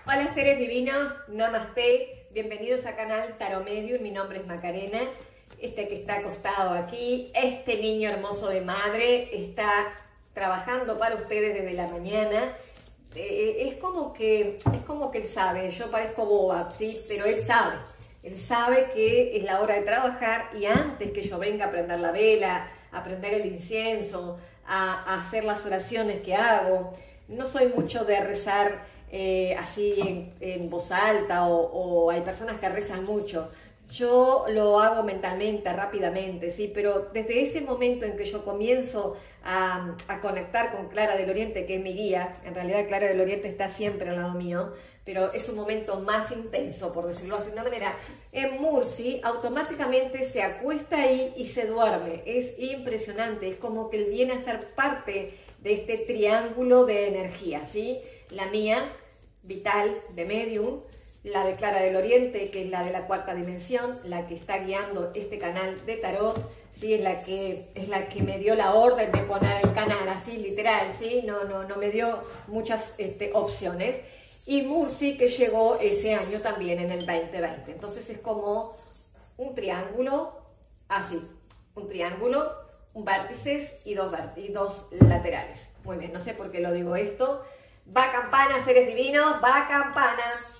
Hola seres divinos, Namaste, bienvenidos a canal Tarot Medium, mi nombre es Macarena. Este que está acostado aquí, este niño hermoso de madre, está trabajando para ustedes desde la mañana. Es como que él sabe, yo parezco boba, ¿sí? Pero él sabe que es la hora de trabajar y antes que yo venga a prender la vela, a prender el incienso, a hacer las oraciones que hago, no soy mucho de rezar así en voz alta o hay personas que rezan mucho. Yo lo hago mentalmente, rápidamente, ¿sí? Pero desde ese momento en que yo comienzo a conectar con Clara del Oriente, que es mi guía, en realidad Clara del Oriente está siempre al lado mío, pero es un momento más intenso, por decirlo de una manera, en Mursi automáticamente se acuesta ahí y se duerme. Es impresionante, es como que él viene a ser parte de este triángulo de energía, ¿sí? La mía, vital, de medium, la de Clara del Oriente, que es la de la cuarta dimensión, la que está guiando este canal de tarot, ¿sí? es la que me dio la orden de poner el canal, así literal, ¿sí? No me dio muchas opciones. Y Mursi, que llegó ese año también en el 2020. Entonces es como un triángulo, así, un triángulo, un vértices y dos laterales. Muy bien, no sé por qué lo digo esto. Va campana, seres divinos, va campana.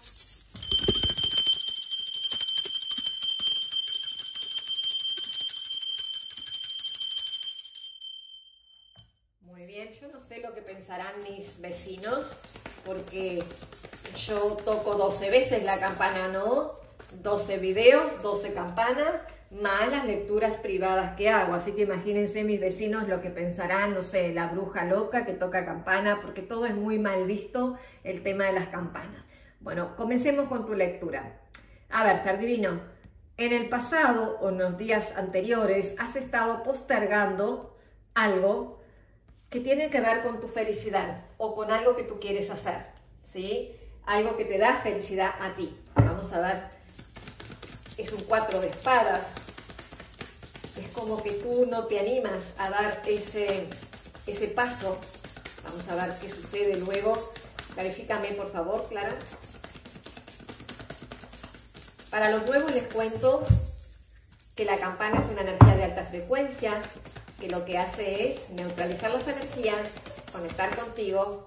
Muy bien, yo no sé lo que pensarán mis vecinos, porque yo toco 12 veces la campana, ¿no? 12 videos, 12 campanas, más las lecturas privadas que hago. Así que imagínense mis vecinos lo que pensarán, no sé, la bruja loca que toca campana, porque todo es muy mal visto el tema de las campanas. Bueno, comencemos con tu lectura. A ver, ser divino, en el pasado o en los días anteriores has estado postergando algo que tiene que ver con tu felicidad o con algo que tú quieres hacer, ¿sí? Algo que te da felicidad a ti. Vamos a ver, es un 4 de espadas. Es como que tú no te animas a dar ese paso. Vamos a ver qué sucede luego. Clarifícame, por favor, Clara. Para los nuevos les cuento que la campana es una energía de alta frecuencia, que lo que hace es neutralizar las energías, conectar contigo.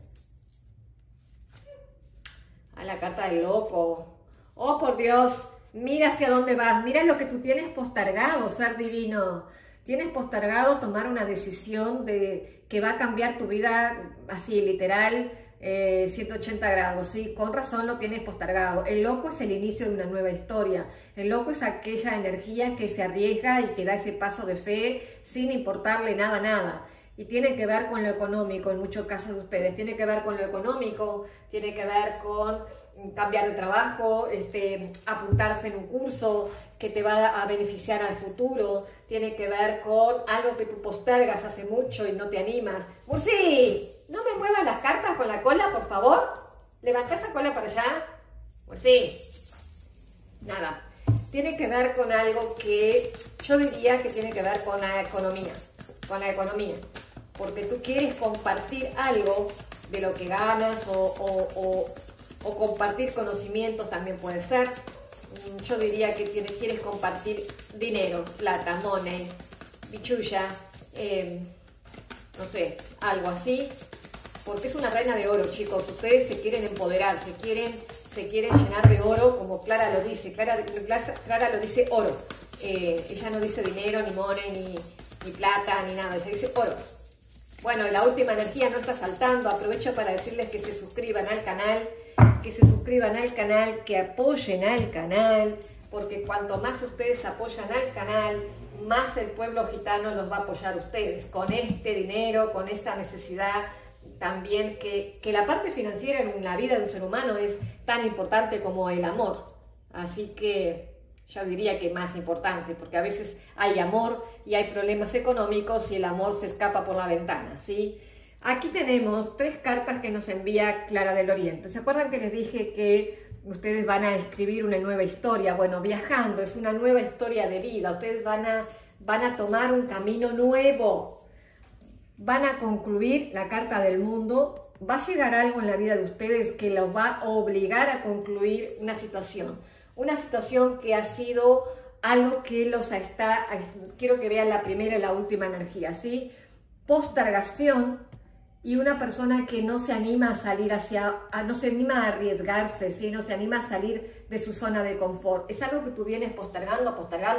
A la carta del loco. Oh, por Dios, mira hacia dónde vas, mira lo que tú tienes postergado, ser divino. Tienes postergado tomar una decisión que va a cambiar tu vida así, literal, 180 grados, ¿sí? Con razón lo tienes postergado. El loco es el inicio de una nueva historia. El loco es aquella energía que se arriesga y que da ese paso de fe sin importarle nada a nada. Y tiene que ver con lo económico, en muchos casos de ustedes. Tiene que ver con lo económico, tiene que ver con cambiar de trabajo, apuntarse en un curso que te va a beneficiar al futuro. Tiene que ver con algo que tú postergas hace mucho y no te animas. ¡Mursi! ¿No me muevas las cartas con la cola, por favor? Levanta esa cola para allá. ¡Mursi! Nada. Tiene que ver con algo que yo diría que tiene que ver con la economía. Con la economía. Porque tú quieres compartir algo de lo que ganas o compartir conocimientos también puede ser. Yo diría que quieres compartir dinero, plata, money, bichulla, no sé, algo así. Porque es una reina de oro, chicos. Ustedes se quieren empoderar, se quieren llenar de oro, como Clara lo dice. Clara lo dice oro. Ella no dice dinero, ni money, ni plata, ni nada. Ella dice oro. Bueno, la última energía no está saltando. Aprovecho para decirles que se suscriban al canal, que apoyen al canal, porque cuanto más ustedes apoyan al canal, más el pueblo gitano los va a apoyar a ustedes, con este dinero, con esta necesidad también, que la parte financiera en la vida de un ser humano es tan importante como el amor. Así que yo diría que más importante, porque a veces hay amor y hay problemas económicos y el amor se escapa por la ventana, ¿sí? Aquí tenemos 3 cartas que nos envía Clara del Oriente. ¿Se acuerdan que les dije que ustedes van a escribir una nueva historia? Bueno, viajando, es una nueva historia de vida. Ustedes van a tomar un camino nuevo. Van a concluir la carta del mundo, va a llegar algo en la vida de ustedes que los va a obligar a concluir una situación que ha sido algo que los está, quiero que vean la primera y la última energía, ¿sí? Postergación y una persona que no se anima a salir no se anima a arriesgarse, ¿sí? No se anima a salir de su zona de confort. Es algo que tú vienes postergando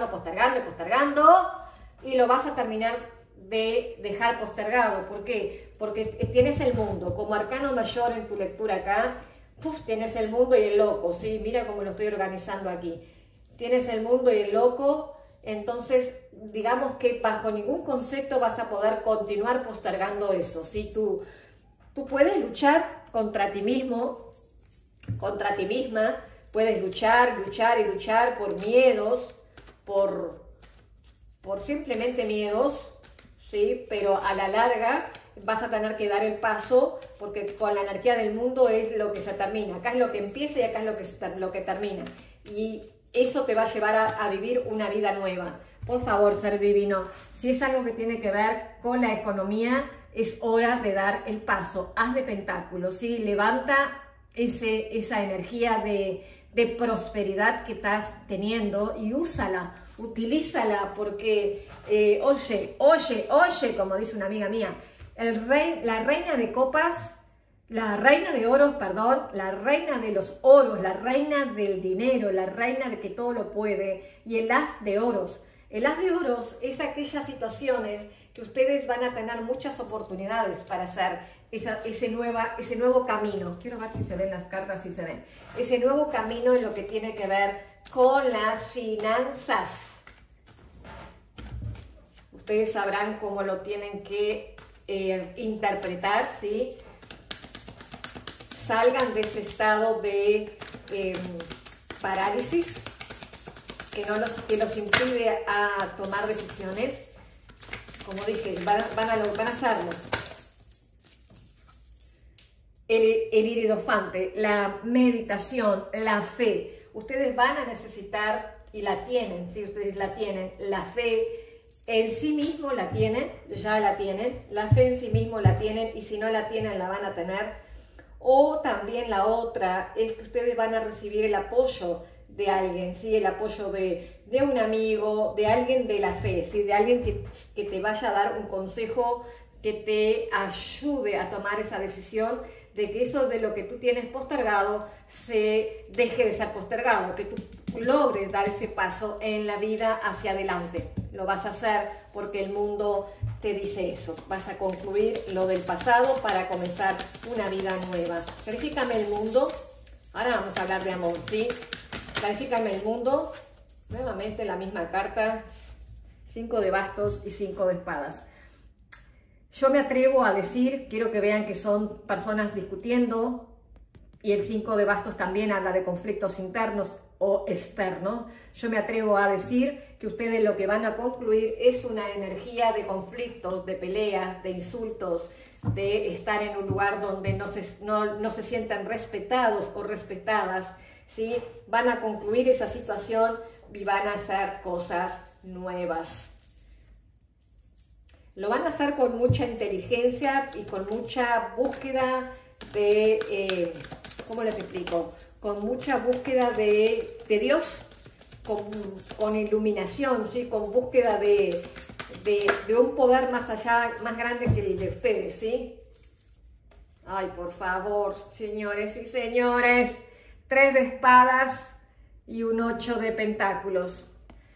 y lo vas a terminar de dejar postergado. ¿Por qué? Porque tienes el mundo, como arcano mayor en tu lectura acá, tienes el mundo y el loco, ¿sí? Mira cómo lo estoy organizando aquí. Tienes el mundo y el loco, entonces digamos que bajo ningún concepto vas a poder continuar postergando eso, ¿sí? Tú puedes luchar contra ti mismo, contra ti misma, puedes luchar por miedos, por simplemente miedos, ¿sí? Pero a la larga vas a tener que dar el paso, porque con la energía del mundo es lo que se termina. Acá es lo que empieza y acá es lo que termina. Y eso te va a llevar a vivir una vida nueva. Por favor, ser divino, si es algo que tiene que ver con la economía, es hora de dar el paso. Haz de pentáculos, ¿sí? Levanta esa energía de prosperidad que estás teniendo y úsala, utilízala, porque, oye, como dice una amiga mía, la reina de copas, la reina de oros, perdón, la reina de los oros, la reina del dinero, la reina de que todo lo puede, y el as de oros. El as de oros es aquellas situaciones que ustedes van a tener muchas oportunidades para hacer ese nuevo camino. Quiero ver si se ven las cartas, si se ven. Ese nuevo camino en lo que tiene que ver con las finanzas. Ustedes sabrán cómo lo tienen que interpretar, ¿sí? Salgan de ese estado de parálisis que los impide a tomar decisiones. Como dije, van a hacerlo. El iridofante, la meditación, la fe. Ustedes van a necesitar, y la tienen, si ustedes la tienen, la fe en sí mismo la tienen, ya la tienen, la fe en sí mismo la tienen, y si no la tienen la van a tener. O también la otra es que ustedes van a recibir el apoyo de alguien, ¿sí? El apoyo de un amigo, de alguien de la fe, ¿sí? De alguien que te vaya a dar un consejo, que te ayude a tomar esa decisión de que eso de lo que tú tienes postergado se deje de ser postergado, que tú logres dar ese paso en la vida hacia adelante. Lo vas a hacer porque el mundo te dice eso. Vas a concluir lo del pasado para comenzar una vida nueva. Clarifícame el mundo. Ahora vamos a hablar de amor, ¿sí? Clarifícame el mundo. Nuevamente la misma carta. 5 de bastos y 5 de espadas. Yo me atrevo a decir, quiero que vean que son personas discutiendo, y el 5 de bastos también habla de conflictos internos o externos. Yo me atrevo a decir que ustedes lo que van a concluir es una energía de conflictos, de peleas, de insultos, de estar en un lugar donde no se sientan respetados o respetadas, ¿sí? Van a concluir esa situación y van a hacer cosas nuevas. Lo van a hacer con mucha inteligencia y con mucha búsqueda de, ¿cómo les explico? Con mucha búsqueda de Dios, con iluminación, ¿sí? Con búsqueda de un poder más allá, más grande que el de ustedes, ¿sí? Ay, por favor, señores y señores, 3 de espadas y un 8 de pentáculos.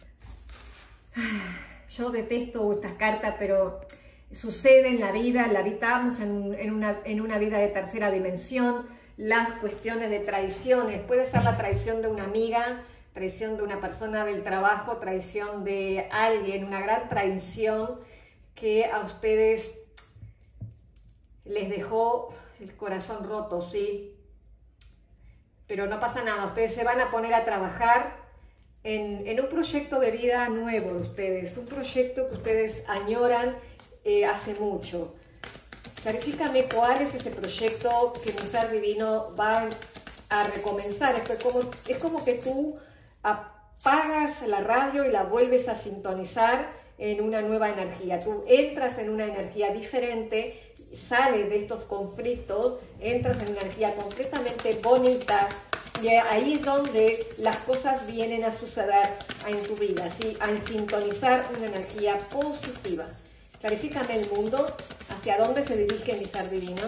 Yo detesto estas cartas, pero sucede en la vida, la habitamos en una vida de tercera dimensión. Las cuestiones de traiciones, puede ser la traición de una amiga, traición de una persona del trabajo, traición de alguien, una gran traición que a ustedes les dejó el corazón roto, ¿sí? Pero no pasa nada, ustedes se van a poner a trabajar en un proyecto de vida nuevo de ustedes, un proyecto que ustedes añoran hace mucho. Clarifícame cuál es ese proyecto que mi ser divino va a recomenzar. Es como que tú apagas la radio y la vuelves a sintonizar. en una nueva energía. Tú entras en una energía diferente, sales de estos conflictos, entras en una energía completamente bonita, y ahí es donde las cosas vienen a suceder en tu vida, ¿sí? A sintonizar una energía positiva. Clarifícame el mundo, ¿hacia dónde se dirige mi ser divino?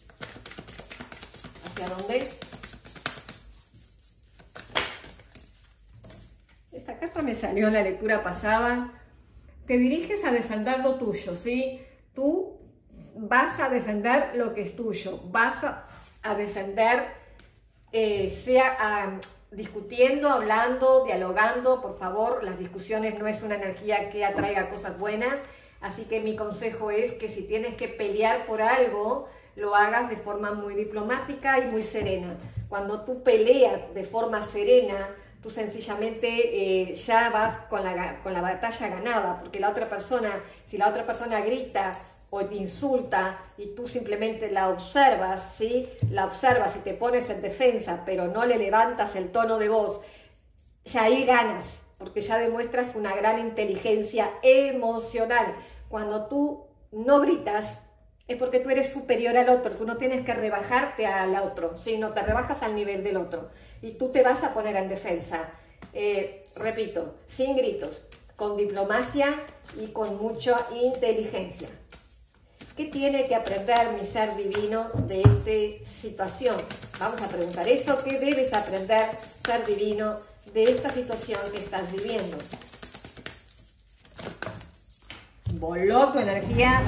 ¿Hacia dónde? Esta carta me salió en la lectura pasada. Te diriges a defender lo tuyo, ¿sí? Tú vas a defender lo que es tuyo, vas a defender, discutiendo, hablando, dialogando. Por favor, las discusiones no es una energía que atraiga cosas buenas, así que mi consejo es que si tienes que pelear por algo, lo hagas de forma muy diplomática y muy serena. Cuando tú peleas de forma serena, tú sencillamente ya vas con la batalla ganada, porque la otra persona, si la otra persona grita o te insulta y tú simplemente la observas, ¿sí? La observas y te pones en defensa, pero no le levantas el tono de voz, ya ahí ganas, porque ya demuestras una gran inteligencia emocional. Cuando tú no gritas, es porque tú eres superior al otro, tú no tienes que rebajarte al otro, ¿sí? No te rebajas al nivel del otro y tú te vas a poner en defensa. Repito, sin gritos, con diplomacia y con mucha inteligencia. ¿Qué tiene que aprender mi ser divino de esta situación? Vamos a preguntar eso. ¿Qué debes aprender, ser divino, de esta situación que estás viviendo? Voló tu energía.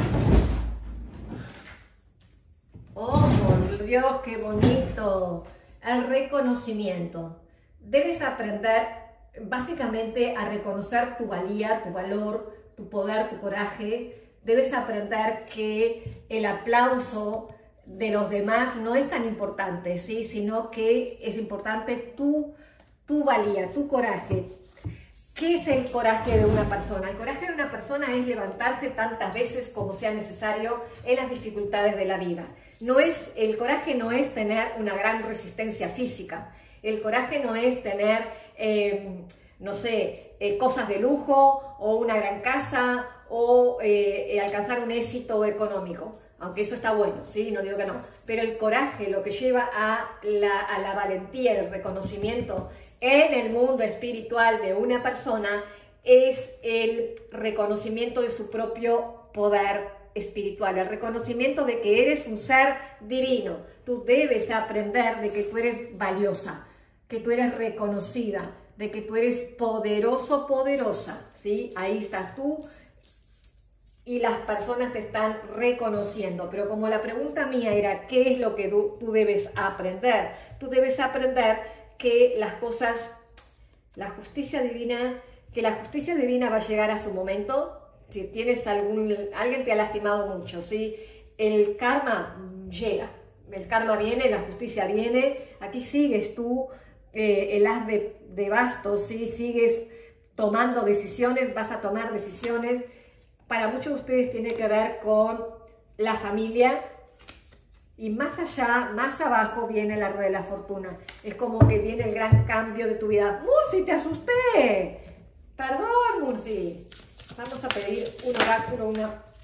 ¡Oh, por Dios, qué bonito! El reconocimiento. Debes aprender básicamente a reconocer tu valía, tu valor, tu poder, tu coraje. Debes aprender que el aplauso de los demás no es tan importante, ¿sí? Sino que es importante tu valía, tu coraje. ¿Qué es el coraje de una persona? El coraje de una persona es levantarse tantas veces como sea necesario en las dificultades de la vida. El coraje no es tener una gran resistencia física. El coraje no es tener, no sé, cosas de lujo o una gran casa o alcanzar un éxito económico. Aunque eso está bueno, ¿sí? No digo que no. Pero el coraje, lo que lleva a la valentía, el reconocimiento en el mundo espiritual de una persona, es el reconocimiento de su propio poder espiritual, el reconocimiento de que eres un ser divino. Tú debes aprender de que tú eres valiosa, que tú eres reconocida, de que tú eres poderoso, poderosa, ¿sí? Ahí estás tú y las personas te están reconociendo. Pero como la pregunta mía era, ¿qué es lo que tú debes aprender? Tú debes aprender que las cosas, la justicia divina va a llegar a su momento. Si tienes alguien te ha lastimado mucho, ¿sí? El karma llega, el karma viene, la justicia viene. Aquí sigues tú, el as de bastos, ¿sí? Sigues tomando decisiones, vas a tomar decisiones. Para muchos de ustedes tiene que ver con la familia. Y más allá, más abajo viene la rueda de la fortuna. Es como que viene el gran cambio de tu vida. ¡Mursi, te asusté! Perdón, Mursi. Vamos a pedir un oráculo,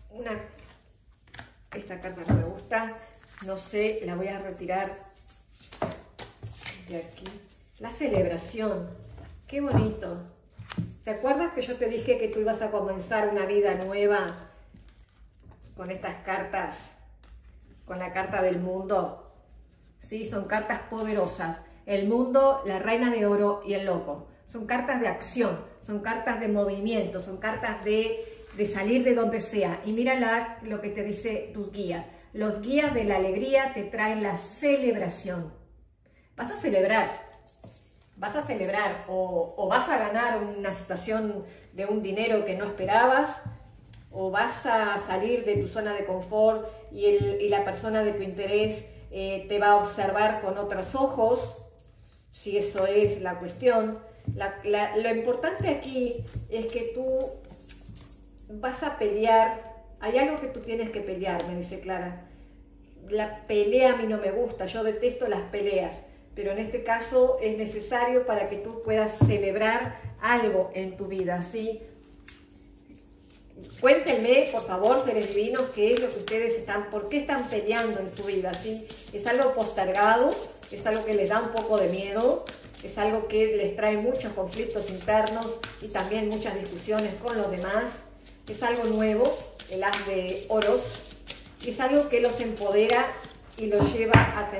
esta carta no me gusta. No sé, la voy a retirar de aquí. La celebración. ¡Qué bonito! ¿Te acuerdas que yo te dije que tú ibas a comenzar una vida nueva con estas cartas? Con la carta del mundo, ¿sí? Son cartas poderosas. El mundo, la reina de oro y el loco. Son cartas de acción, son cartas de movimiento, son cartas de salir de donde sea. Y mira lo que te dice tus guías. Los guías de la alegría te traen la celebración. Vas a celebrar o vas a ganar una situación de un dinero que no esperabas, o vas a salir de tu zona de confort y la persona de tu interés te va a observar con otros ojos, si eso es la cuestión. Lo importante aquí es que tú vas a pelear. Hay algo que tú tienes que pelear, me dice Clara. La pelea a mí no me gusta, yo detesto las peleas, pero en este caso es necesario para que tú puedas celebrar algo en tu vida, ¿sí? Cuéntenme, por favor, seres divinos, qué es lo que ustedes están, por qué están peleando en su vida, ¿sí? ¿Es algo postergado? ¿Es algo que les da un poco de miedo? ¿Es algo que les trae muchos conflictos internos y también muchas discusiones con los demás? ¿Es algo nuevo, el as de oros? ¿Es algo que los empodera y los lleva a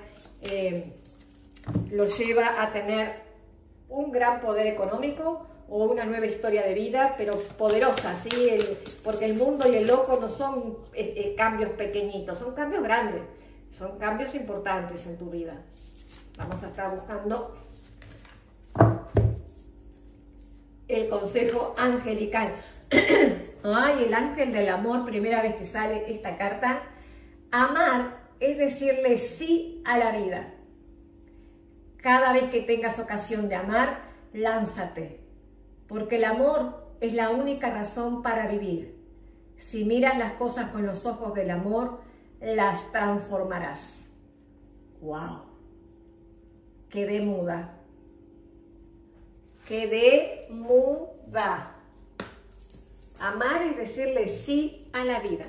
tener un gran poder económico o una nueva historia de vida, pero poderosa, ¿sí? Porque el mundo y el loco no son cambios pequeñitos, son cambios grandes, son cambios importantes en tu vida. Vamos a estar buscando el consejo angelical. Ay, el ángel del amor, primera vez que sale esta carta. Amar es decirle sí a la vida. Cada vez que tengas ocasión de amar, lánzate, porque el amor es la única razón para vivir. Si miras las cosas con los ojos del amor, las transformarás. ¡Wow! Quedé muda. Quedé muda. Amar es decirle sí a la vida.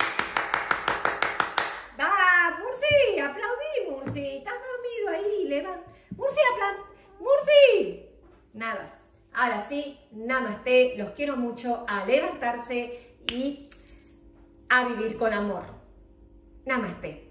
¡Va, Murci! ¡Aplaudí, Murci! ¿Estás dormido ahí? ¡Murci, Murci! Nada. Ahora sí, namaste. Los quiero mucho, a levantarse y a vivir con amor. Namaste.